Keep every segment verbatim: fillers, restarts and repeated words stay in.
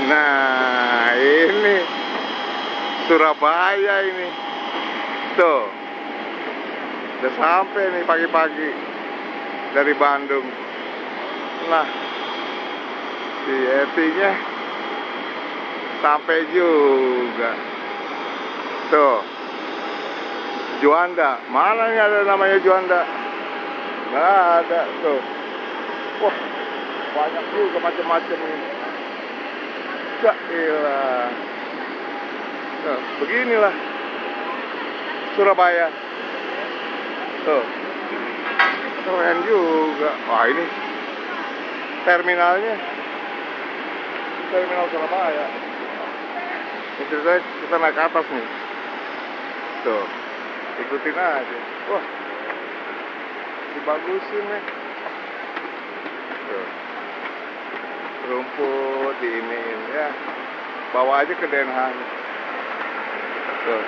Nah, ini Surabaya ini. Tuh. Udah sampai nih pagi-pagi dari Bandung. Nah, si Etinya sampai juga. Tuh. Juanda. Mana nih ada namanya Juanda? Nggak ada tuh. Wah, banyak juga macam-macam ini. Gailah. Nah, beginilah Surabaya. Tuh. Keren juga. Wah, ini terminalnya. Terminal Surabaya. Ini ceritanya kita naik ke atas nih. Tuh. Ikutin aja. Wah. Dibagusin nih. Tuh. Rumput diiniin ya. Bawa aja ke Den Haag. Tuh.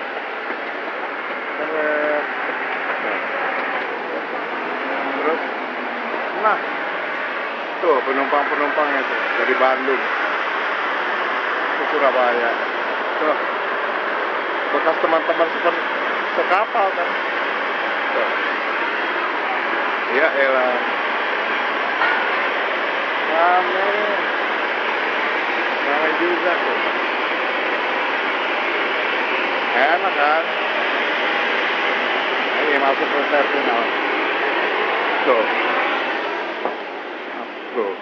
Keren. Terus, nah, tuh penumpang-penumpangnya tuh dari Bandung ke Surabaya. Tuh, bekas teman-teman seperti sekapal kan. Tuh. Ya elah. Rame. Rame juga tuh. Enak kan? Ini masuk ke terminal. Tuh. Tuh.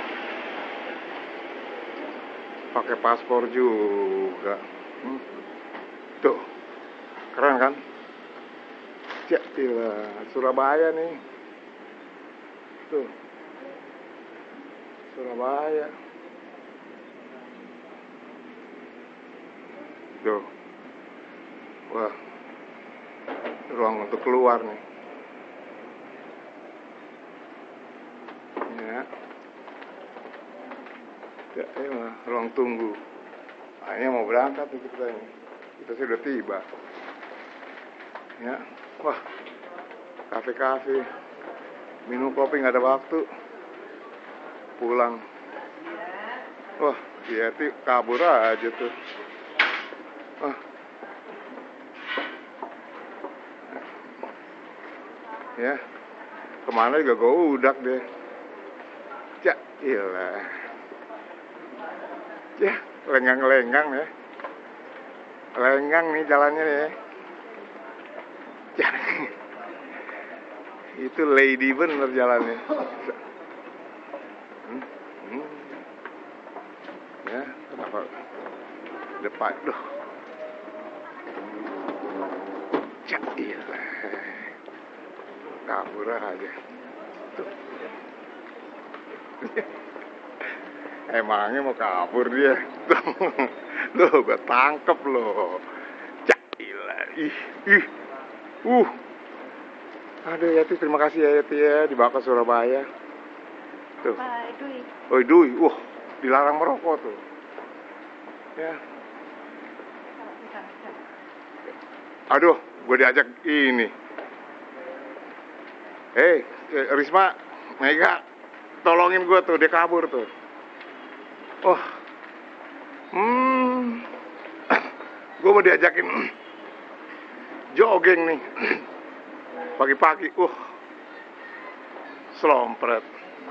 Pakai paspor juga. Hmm. Tuh. Keren kan? Ya, gila. Surabaya nih. Tuh. Surabaya. Tuh. Wah. Ruang untuk keluar nih. Ya. Ya, ini mah ruang tunggu. Nah, ini mau berangkat nih kita ini. Kita sudah tiba. Ya. Wah. Kafe-kafe. Minum kopi nggak ada waktu. Pulang. Wah, dia tuh kabur aja tuh. Wah. Ya. Kemana juga gue udak deh. Ya, iyalah. Ya, lenggang-lenggang ya. Lenggang nih jalannya ya. Ya. Itu lady bener jalannya. Hmm, hmm. Ya, kenapa depan loh. Ya, iyalah. Kabur aja. Tuh. Emangnya mau kabur dia. Tuh, gue tangkep loh. Gila. Ih, ih. Uh. Aduh Yati, terima kasih ya Yati ya, dibawa ke Surabaya. Tuh. Pak Dui. Oh, Dui. Wah, dilarang merokok tuh. Ya. Aduh, gue diajak ini. Hei, Risma, Mega, tolongin gue tuh, dia kabur tuh. Oh, hmm, gue mau diajakin jogging nih, pagi-pagi, uh, selompret.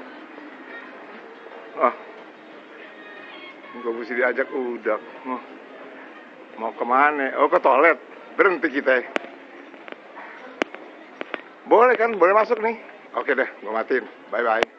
Ah, gue mesti diajak udah. Oh, mau kemana? Oh, ke toilet. Berhenti kita. Boleh kan? Boleh masuk nih? Oke deh, gue matiin. Bye-bye.